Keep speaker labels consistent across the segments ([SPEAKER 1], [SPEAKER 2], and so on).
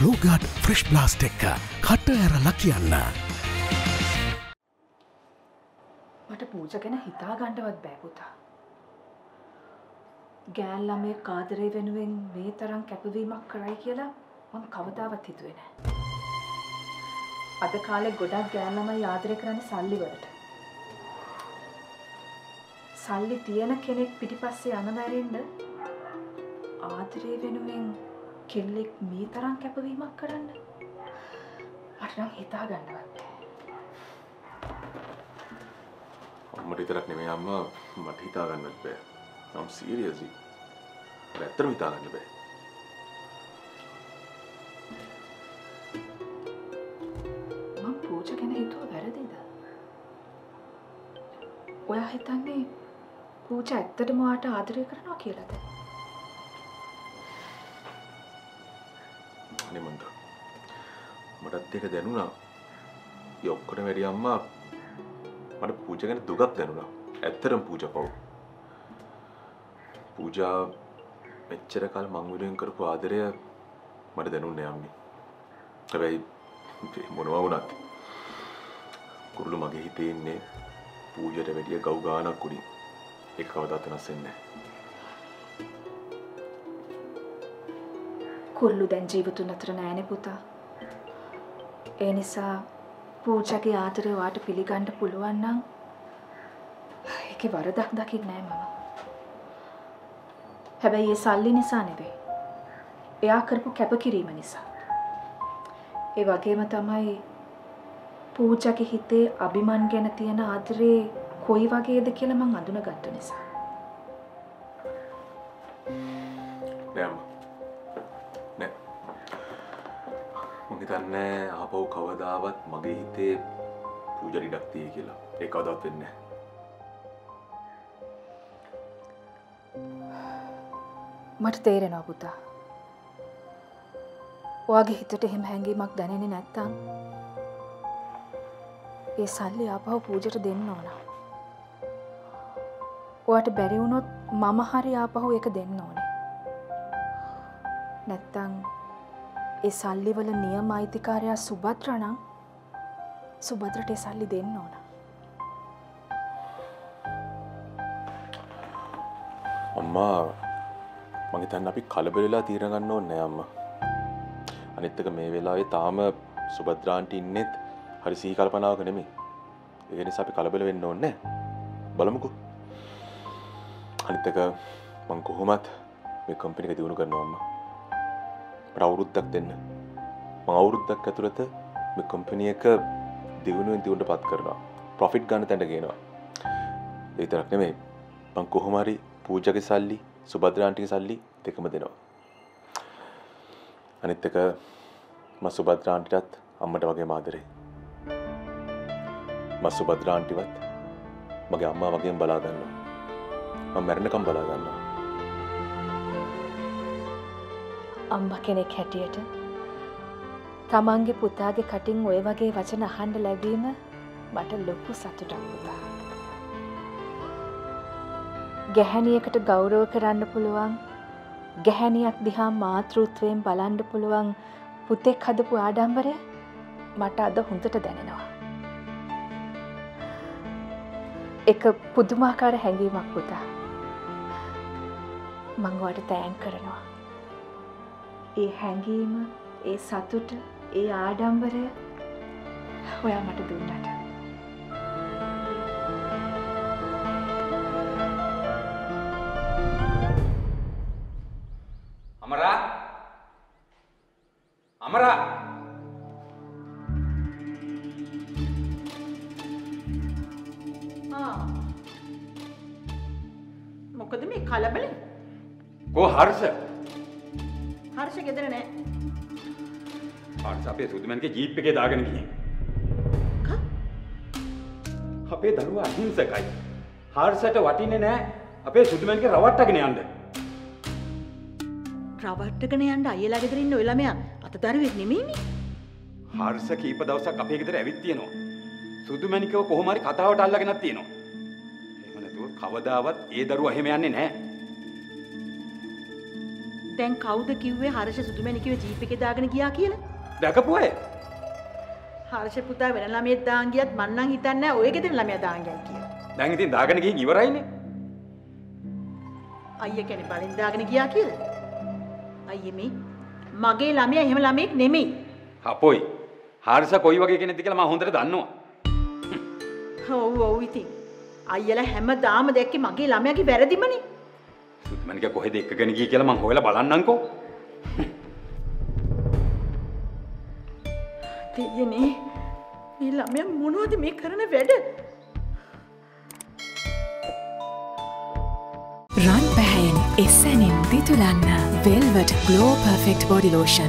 [SPEAKER 1] ෆ්ලෝගාඩ් fresh blast එක කට ඇරලා කියන්න.
[SPEAKER 2] මට පූජා ගැන හිතා ගන්නවත් බෑ පුතා. ගෑන් ළමයේ කාදරේ වෙනුවෙන් මේ තරම් කැපවීමක් කරයි කියලා මම කවදාවත් හිතුවේ නෑ. අද කාලේ ගොඩක් ගෑන් ළමයි ආදරය කරන්නේ සල්ලි වලට. සල්ලි තියෙන කෙනෙක් පිටිපස්සේ යන නැරෙන්න ආදරේ වෙනුවෙන් කෙල්ලෙක් මේ තරම් කැපවීමක් කරන්න මට නම් හිතා ගන්නවත් බෑ.
[SPEAKER 3] අම්මට විතරක් නෙමෙයි අම්මා මට හිතා ගන්නත් බෑ. I'm seriously. ඇත්තටම හිතා ගන්න බෑ.
[SPEAKER 2] මම පූජා ගැන හිතුව වැරදිද? ඔයා හිතන්නේ පූජා ඇත්තටම ඔයාට ආදරය කරනවා කියලාද?
[SPEAKER 3] අනේ මන්ද. මටත් ඒක දැනුණා. ඒ ඔක්කොම වැඩි අම්මා මට පූජා ගැන දුකක් දැනුණා. ඇත්තටම පූජා පව්. පූජා මෙච්චර කාල මං වෙනුවෙන් කරපු ආදරය මට දැනුන්නේ අම්මේ. හැබැයි මොනවා වුණත් කුරුළු මගේ හිතේ ඉන්නේ පූජාට වැඩිය ගව් ගානක් උඩින්. ඒක කවදාවත් වෙනස් වෙන්නේ නැහැ.
[SPEAKER 2] කුරුළු දැන් ජීවිතුන් අතර නෑනේ පුතා. ඒ නිසා පූජාගේ ආදරය වාට පිළිගන්න පුළුවන් නම් ඒකේ වරදක් දකින්නේ නෑ මම. හැබැයි ඒ සල්ලි නිසා නෙවෙයි. එයා කරපු කැපකිරීම නිසා. ඒ වගේම තමයි පූජාගේ හිතේ අභිමන් ගැන තියෙන ආදරේ කොයි වගේද කියලා මං අඳුනගත්ත නිසා.
[SPEAKER 3] නෑ නෑ. මං හිතන්නේ ආපහු කවදාවත් මගේ හිතේ පූජා ඩිඩක් තියෙයි කියලා. ඒක කවදාවත් වෙන්නේ නෑ.
[SPEAKER 2] මට තේරෙනවා පුතා. ඔයාගේ හිතට එහෙම හැඟීමක් දැනෙන්නේ නැත්තම් ඒ සල්ලි ආපහු පූජාට දෙන්න ඕන. ඔයාට බැරි වුණොත් මම හරි ආපහු ඒක දෙන්න ඕනේ. නැත්තම් ඒ සල්ලි වල නියම අයිතිකාරයා සුභද්‍රා නම් සුභද්‍රට ඒ සල්ලි දෙන්න ඕන.
[SPEAKER 3] අම්මා මං හිතන්නේ අපි කලබල වෙලා තීරණ ගන්න ඕනේ නෑ අම්මා. අනිත් එක මේ වෙලාවේ තාම සුභද්‍රා ආන්ටි ඉන්නෙත් හරි සිහි කල්පනාවක නෙමෙයි. ඒ නිසා අපි කලබල වෙන්න ඕනේ නෑ. බලමුකෝ. අනිත් එක මං කොහොමත් මේ කම්පැනි එක දියුණු කරනවා අම්මා. මට අවුරුද්දක් දෙන්න. මං අවුරුද්දක් ඇතුළත මේ කම්පැනි එක දියුණුවෙන් දියුණුවටපත් කරනවා. ප්‍රොෆිට් ගන්න තැනට ගේනවා. ඒ විතරක් නෙමෙයි. මං කොහොම හරි පූජාගේ සල්ලි සුභද්‍රා ආන්ටිගේ සල්ලි දෙකම දෙනවා. අනිත් එක මම සුභද්‍රා ආන්ටිටත් අම්මට වගේම ආදරේ. මම සුභද්‍රා ආන්ටිවත් මගේ අම්මා වගේම බලා ගන්නවා. මම මැරෙනකම් බලා ගන්නවා.
[SPEAKER 2] අම්මා කෙනෙක් හැටියට තමන්ගේ පුතාගේ කටින් ඔය වගේ වචන අහන්න ලැබීම මට ලොකු සතුටක් පුතා. ගැහැණියකට ගෞරව කරන්න පුළුවන්, ගැහැණියක් දිහා මාතෘත්වයෙන් බලන්න පුළුවන් පුතෙක් හදපු ආඩම්බරය මට අද හොඳට දැනෙනවා. ඒක පුදුමාකාර හැඟීමක් පුතා. මම ඔයාලට තෑන්ක් කරනවා. ඒ හැඟීම, ඒ සතුට, ඒ ආඩම්බරය ඔයා මට දුන්නට.
[SPEAKER 4] අමරා
[SPEAKER 5] මොකද මේ කලබලේ?
[SPEAKER 4] කෝ හර්ෂ?
[SPEAKER 5] හර්ෂ ගෙදර නෑ.
[SPEAKER 4] හර්ෂ අපේ සුදුමන්ගේ ජීප් එකේ දාගෙන ගිහින්. අපේ දරුවා අහිංසකයි. හර්ෂට වටින්නේ නෑ අපේ සුදුමන්ගේ රවට්ටගෙන යන්න.
[SPEAKER 5] රවට්ටගෙන යන්න අයියලා ගෙදර ඉන්න ඔය ළමයා අතදරුවෙක් නෙමෙයිනේ.
[SPEAKER 4] හර්ෂ කීප දවසක් අපේ ගෙදර ඇවිත් තියෙනවා. සුදුමැණිකව කොහොම හරි කතාවට අල්ලගෙනත් තියෙනවා. එහෙම නැතුව කවදාවත් ඒ දරුවා එහෙම යන්නේ නැහැ.
[SPEAKER 5] දැන් කවුද කිව්වේ හර්ෂ සුදුමැණිකේ ජීප් එකේ දාගෙන ගියා කියලා?
[SPEAKER 4] දැකපු අය.
[SPEAKER 5] හර්ෂ පුතා වෙන ළමයෙක් දාන් ගියත් මං නම් හිතන්නේ නැහැ ඔය ගෙදර ළමයා දාන් ගියයි කියලා.
[SPEAKER 4] දැන් ඉතින් දාගෙන ගිහින් ඉවරයිනේ.
[SPEAKER 5] අයියා කෙනෙක් බලෙන් දාගෙන ගියා කියලා. අයියේ මේ මගේ ළමයා එහෙම ළමෙක් නෙමෙයි.
[SPEAKER 4] අපොයි. හර්ෂ කොයි වගේ කෙනෙක්ද කියලා මම හොඳට දන්නවා.
[SPEAKER 5] ඔව් ඉතින්. අයියලා හැමදාම දැක්කේ මගේ ළමයාගේ වැරදිමනේ.
[SPEAKER 4] සුදුමැණික කොහෙද එක්කගෙන ගියේ කියලා මං හොයලා බලන්නම්කෝ.
[SPEAKER 5] දෙයනේ මේ ළමයා මොනවද මේ කරන වැඩ?
[SPEAKER 6] රන් පැහැයෙන් එසැනින් දිතුලන්න Velvet Glow Perfect Body Lotion.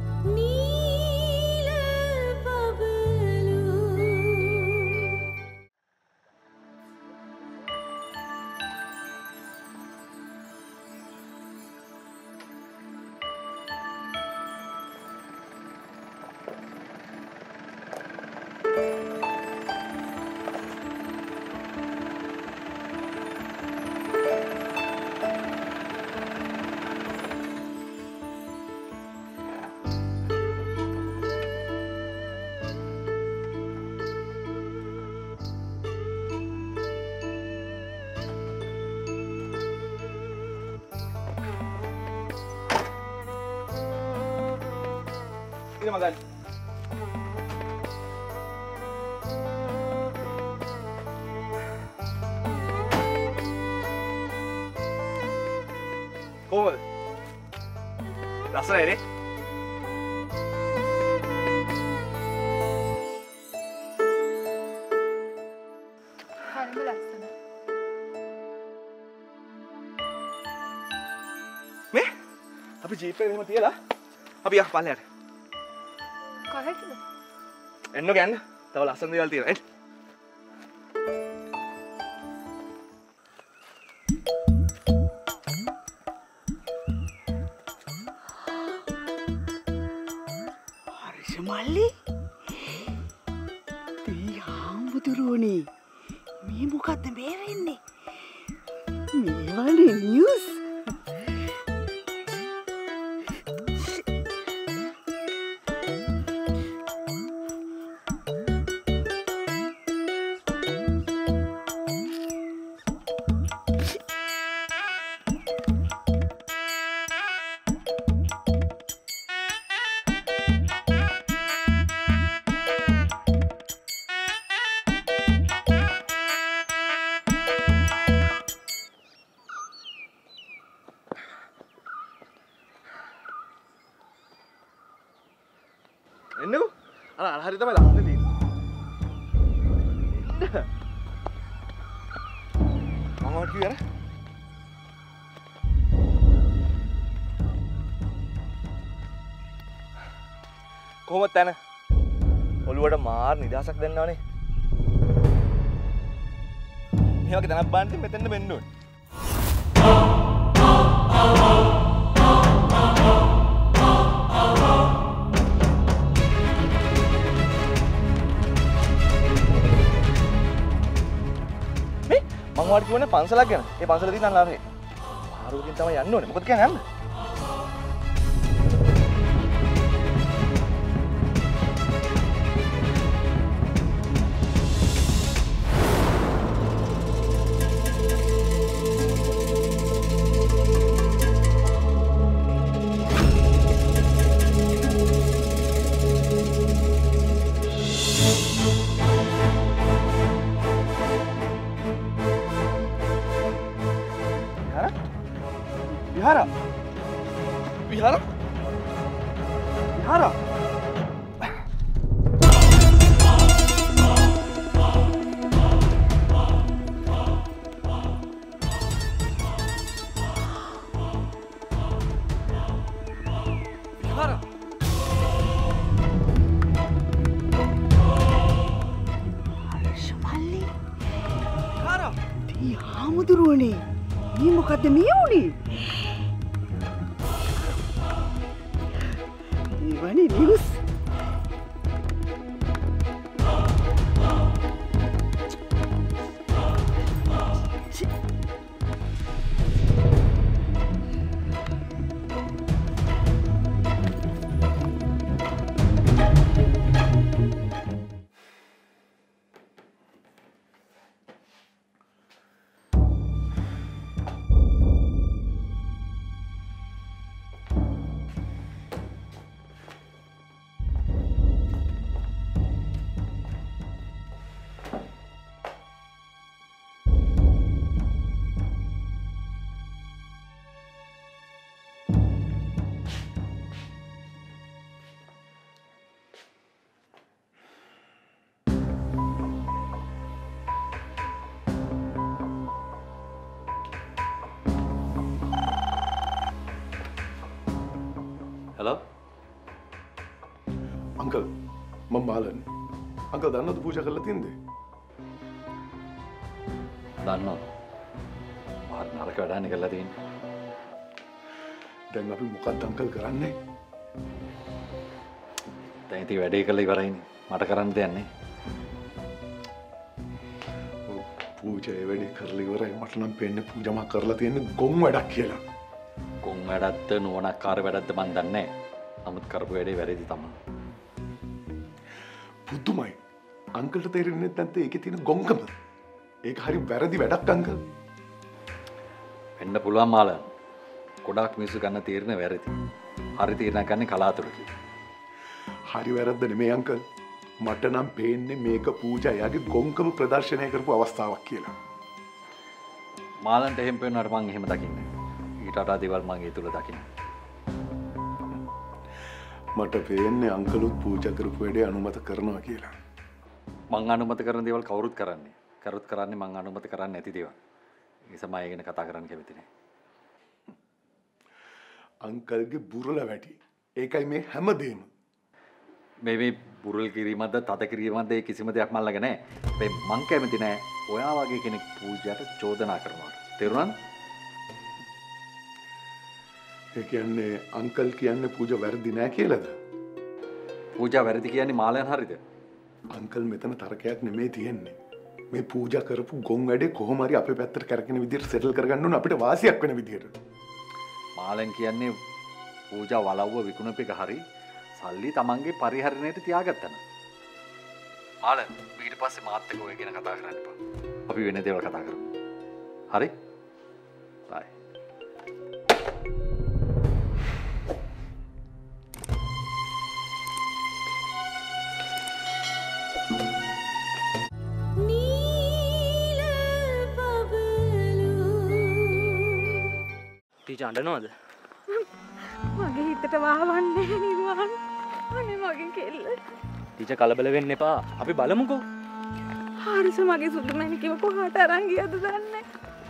[SPEAKER 7] Ini makan. Komal. Lasa ini.
[SPEAKER 2] හරිම ලස්සන.
[SPEAKER 7] මේ අපි ජීප් එකේ මෙහෙම තියලා අපි යහ පල්ලයට.
[SPEAKER 2] කොහෙටද?
[SPEAKER 7] එන්න ගන්න. තව ලස්සන දේවල් තියෙනවා. එන්න.
[SPEAKER 8] හර්ෂ මල්ලි. දී හාමුදුරුවනේ. මේ මොකද්ද මේ වෙන්නේ? මේවනේ නිවුස්.
[SPEAKER 7] එන්නු අර හරි තමයි ලස්සන තියෙන්නේ. මම කිව්වේ අර කොහොමද තන ඔළුවට මාර් නිදහසක් දෙන්න ඕනේ. මේ වගේ තනක් බාන්න මෙතෙන්ද මෙන්න ඕනේ. මම වාට කියවනේ පන්සලක් ගැන. ඒ පන්සල තියෙන අල්ලාරේ. ආරෝග්‍යෙන් තමයි යන්න ඕනේ. මොකද කියන්නේ යන්න? Vihara? Vihara? Vihara? Vihara?
[SPEAKER 8] Harsha මල්ලි.
[SPEAKER 7] Vihara?
[SPEAKER 8] දී හාමුදුරුවනේ. මේ මොකද්ද මේ වුනේ? Ini news.
[SPEAKER 9] Hello?
[SPEAKER 1] Uncle, මම බාලන්. Uncle දන්නවද පූජා කරලා තියන්නේ?
[SPEAKER 9] දන්නවා. මාත් නරක වැඩක් කරලා තියෙන්නේ.
[SPEAKER 1] දැන් අපි මොකක්ද අංකල් කරන්නේ?
[SPEAKER 9] දැන් ඉතින් වැඩේ කළා ඉවරයිනේ. මට කරන්න දෙයක් නැහැ.
[SPEAKER 1] පූජා ඒ වැඩේ කරලා ඉවරයි. මට නම් පේන්නේ පූජා මා කරලා තියෙන්නේ ගොන් වැඩක් කියලා.
[SPEAKER 9] ගොන් වැඩක්ද නුවණක්කාර වැඩක්ද මන් දන්නේ නැහැ. නමුත් කරපු වැඩේ වැරදි තමයි.
[SPEAKER 1] පුදුමයි. අංකල්ට තේරෙන්නේ නැත්නම් ඒකේ තියෙන ගොන්කම. ඒක හරි වැරදි වැඩක් අංකල්.
[SPEAKER 9] වෙන්න පුළුවන් මාලන්. ගොඩාක් මිනිස්සු ගන්න තීරණ වැරදි. හරි තීරණ ගන්න කලාතුරකින්.
[SPEAKER 1] හරි වැරද්ද නෙමෙයි අංකල්. මට නම් පේන්නේ මේක පූජා යාගේ ගොන්කම ප්‍රදර්ශනය කරපු අවස්ථාවක් කියලා.
[SPEAKER 9] මාලන්ට එහෙම පේනවට මං එහෙම දකින්නේ. ඊට වඩා දේවල් මං ඒ තුල දකින්නේ.
[SPEAKER 1] මට පේන්නේ අංකලුත් පූජා කරපු වැඩේ අනුමත කරනවා කියලා.
[SPEAKER 9] මං අනුමත කරන දේවල් කවුරුත් කරන්නේ. කරුත් කරන්නේ මං අනුමත කරන්නේ නැති දේවල්. ඒ නිසා මම ගැන කතා කරන්න කැමති නැහැ.
[SPEAKER 1] අංකල්ගේ බුරල වැඩි. ඒකයි මේ හැමදේම.
[SPEAKER 9] මේ බුරල් කිරීමක්ද තද කිරීමක්ද ඒ කිසිම දෙයක් මල්ලක නැහැ. හැබැයි මං කැමති නැහැ ඔයා වගේ කෙනෙක් පූජාට චෝදනා කරනවා. තේරුණාද?
[SPEAKER 1] ඒ කියන්නේ අංකල් කියන්නේ පූජා වැරදි නෑ කියලාද?
[SPEAKER 9] පූජා වැරදි කියන්නේ මාලයන් හරිද?
[SPEAKER 1] අංකල් මෙතන තරකයක් නෙමෙයි තියෙන්නේ. මේ පූජා කරපු ගොන් වැඩේ කොහොම හරි අපේ පැත්තට කරගෙන විදිහට සෙටල් කරගන්න ඕන අපිට වාසියක් වෙන විදිහට.
[SPEAKER 9] මාලෙන් කියන්නේ පූජා වලව්ව විකුණපු එක හරි සල්ලි තමන්ගේ පරිහරණයට තියාගත්තන. මාලෙන් ඊට පස්සේ මාත් එක්ක ඔය ගැන කතා කරන්න එපා. අපි වෙන දේවල් කතා කරමු. හරි? බයි.
[SPEAKER 10] ටීචර් අඬනවද?
[SPEAKER 11] මගේ හිතට වාවන්නේ නිර්වාණ. අනේ මගේ කෙල්ල.
[SPEAKER 10] ටීචර් කලබල වෙන්න එපා. අපි බලමුකෝ.
[SPEAKER 11] හරිස මගේ සුදු මැණිකව කොහාට අරන් ගියද දන්නේ.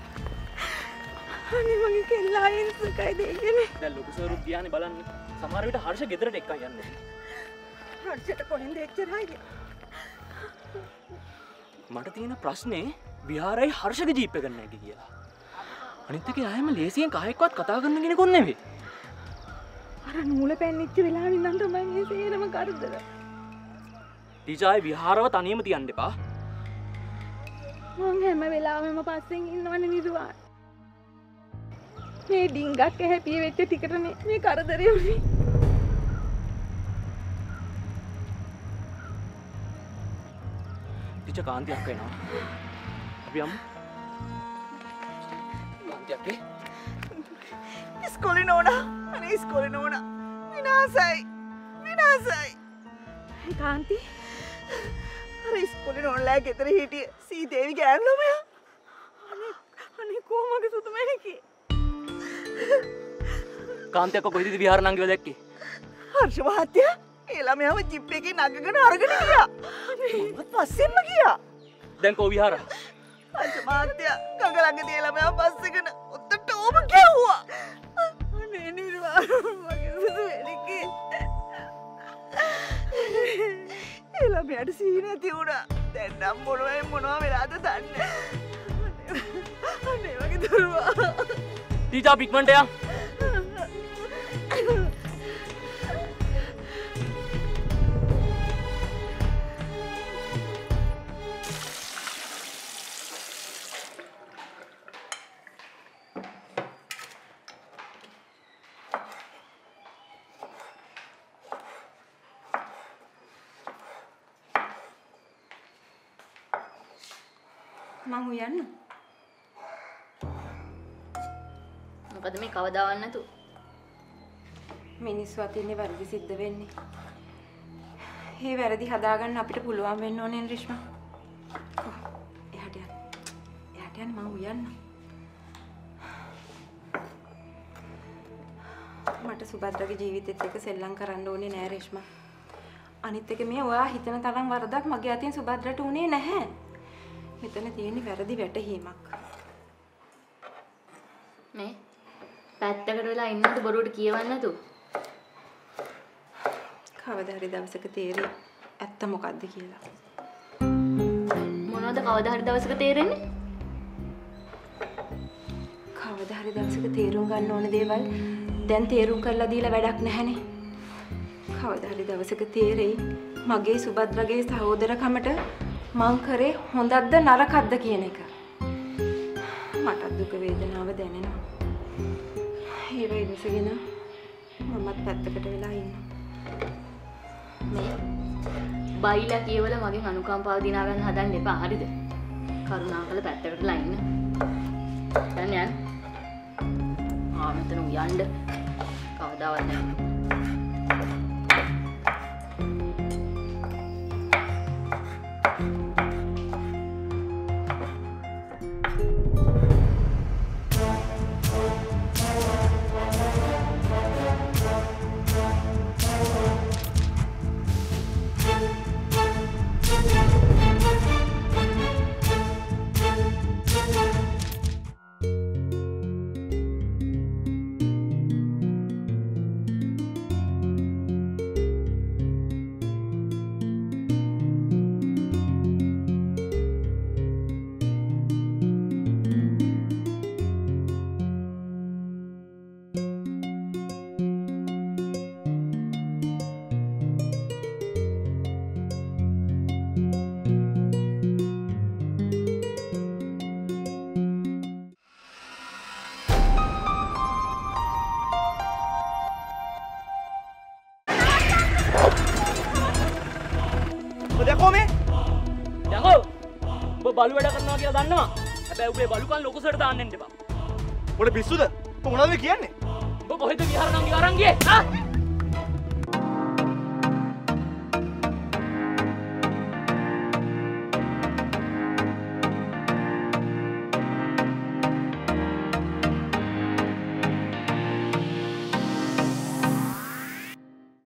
[SPEAKER 11] අනේ මගේ කෙල්ල අයින්සකයි දෙන්නේ.
[SPEAKER 10] දැන් ලොකු සරුත් ගියානේ බලන්න. සමහර විට හර්ෂ ගෙදරට එක්කන් යන්නේ.
[SPEAKER 11] හර්ෂට කොහෙන්ද එච්චරයි?
[SPEAKER 10] මට තියෙන ප්‍රශ්නේ විහාරයි හර්ෂගේ ජීප් එක නැහැ කියලා. අනිත් එක ආයෙම ලේසියෙන් කායෙක්වත් කතා කරන්න කෙනෙකුත් නෙවෙයි.
[SPEAKER 11] අර නූල පැන්නිච්ච වෙලාවෙ ඉඳන් තමයි මේ සේරම කරදර.
[SPEAKER 10] ටීචර් ආයේ විහාරව තනියම තියන්න එපා.
[SPEAKER 11] මං හැම වෙලාවෙම පස්සෙන් ඉන්නවනේ නිදුවා. මේ ඩිංගක් හැපිය වෙච්ච ටිකටනේ මේ කරදරේ උනේ.
[SPEAKER 10] ටීචර් කාන්ති අක්කා එනවා. අපි යමු. කාන්ති අක්කේ
[SPEAKER 5] ඉස්කෝලේ නෝනා. අනේ ඉස්කෝලේ නෝනා. විනාසයි.
[SPEAKER 11] කාන්ති
[SPEAKER 5] අර ඉස්කෝලේ නෝනලා ගෙදර හිටියේ සීදේවි ගෑනු ළමයා.
[SPEAKER 11] අනේ කොහමද සුදු මැණිකේ?
[SPEAKER 10] කාන්ති අක්කා කොහෙද විහාර නංගිව දැක්කේ?
[SPEAKER 5] හර්ෂ මහත්තයා ඒ ළමයාව ජිප් එකේ නගගෙන අරගෙන ගියා. මමත් පස්සෙන්ම ගියා.
[SPEAKER 10] දැන් කෝ විහාර?
[SPEAKER 5] හර්ෂ මහත්තයා ගඟ ළඟදී ඒ ළමයාව පස්සෙගෙන ඔත්තට ඕම ගැහුවා.
[SPEAKER 11] අනේ නිර්වාණ මගේ සුදු මැණිකේ.
[SPEAKER 5] ඒ ළමයාට සීන නැති වුණා. දැන් නම් මොනවා වෙලාද දන්නේ. අනේ වගේ දරුවා.
[SPEAKER 10] ටීචර් පික්මන්ට යන්න.
[SPEAKER 11] මං උයන්න.
[SPEAKER 12] මොකද මේ කවදාවත් නැතු.
[SPEAKER 11] මිනිස්සු අතින්නේ වැරදි සිද්ධ වෙන්නේ. මේ වැරදි හදාගන්න අපිට පුළුවන් වෙන්න ඕනේ රිෂ්මා. එහාට යන්න මං උයන්න. මට සුභද්‍රගේ ජීවිතෙත් එක්ක සෙල්ලම් කරන්න ඕනේ නෑ රිෂ්මා. අනිත් එක මේ ඔයා හිතන තරම් වරදක් මගේ අතින් සුභද්‍රට උනේ නැහැ. මෙතන තියෙන්නේ වැරදි වැටහීමක්.
[SPEAKER 12] මේ පැත්තකට වෙලා ඉන්නත් බොරුවට කියවන්න නැතු.
[SPEAKER 11] කවදා හරි දවසක තේරෙයි ඇත්ත මොකද්ද කියලා.
[SPEAKER 12] මොනවද කවදා හරි දවසක තේරෙන්නේ?
[SPEAKER 11] කවදා හරි දවසක තේරුම් ගන්න ඕන දේවල් දැන් තේරුම් කරලා දීලා වැඩක් නැහැනේ. කවදා හරි දවසක තේරෙයි මගේ සුබද්‍රගේ සහෝදරකමට මං කරේ හොඳක්ද නරකක්ද කියන එක. මට දුක වේදනාව දැනෙනවා. ඒව ඉවසගෙන මමත් පැත්තකට වෙලා ඉන්නවා.
[SPEAKER 12] මේ බයිලා කියවල මගෙන් අනුකම්පාව දිනා ගන්න හදන්න එපා හරිද? කරුණාකර පැත්තකටලා ඉන්න. දැන් යන්න. මෙතන උයන්ඩ කවදාවත් නැහැ.
[SPEAKER 10] බලු වැඩ කරනවා කියලා දන්නවා. හැබැයි උඹේ බලුකන් ලොකුසට දාන්න එන්න එපා.
[SPEAKER 7] උඹට පිස්සුද? උඹ මොනවද කියන්නේ?
[SPEAKER 10] උඹ කොහෙද විහාරණම් ගියා අරන් ගියේ? හා?